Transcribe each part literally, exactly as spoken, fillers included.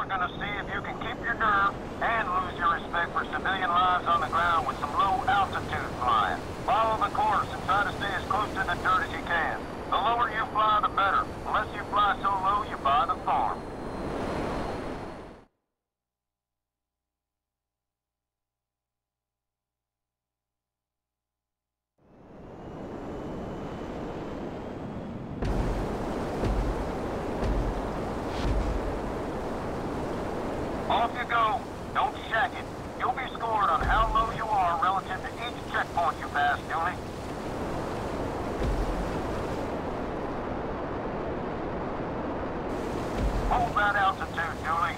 gonna see if you can keep your nerve and lose your respect for civilian lives on the ground with some low altitude flying. Follow the course and try to stay as close to the dirt as you can. The lower you fly, the better. Unless you fly so low, you buy the farm. Off you go. Don't shack it. You'll be scored on how low you are relative to each checkpoint you pass, Julie. Hold that altitude, Julie.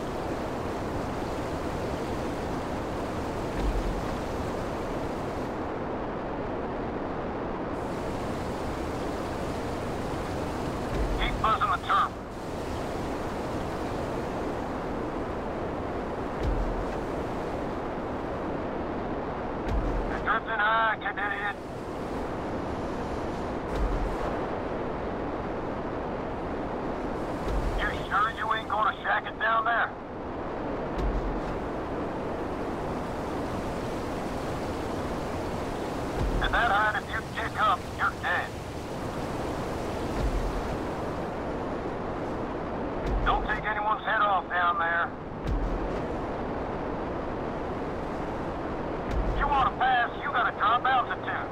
Keep buzzing the turf. Drifting high, kid idiot. You sure you ain't gonna shack it down there? At that height, if you kick up, you're dead. Don't take anyone's head off down there. If you want to pass, you gotta drop altitude.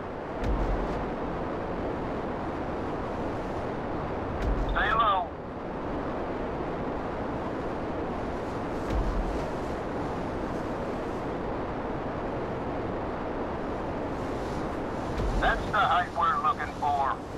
Stay low. That's the height we're looking for.